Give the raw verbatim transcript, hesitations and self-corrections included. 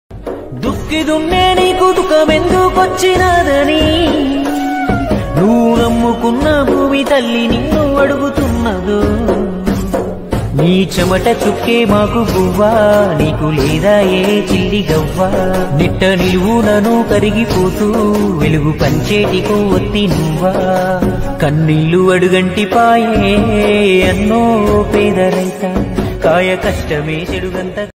దుక్కి దున్నే నీకు దుఃఖమెందుకొచ్చినాదని నువ్వు నమ్ముకున్న భూమి తల్లి నిన్ను అడుగుతున్నదో నీ చెమట చుక్కే మాకు గువ్వా నీకు లేదా ఏ చిల్లి గవ్వా నిట్ట నిలువునను కరిగిపోతూ వెలుగు పంచేటికో ఒత్తి నువ్వా కన్నీళ్లు అడుగంటి పాయే అన్నో పేద రైత కాయ కష్టమే చెడుగంత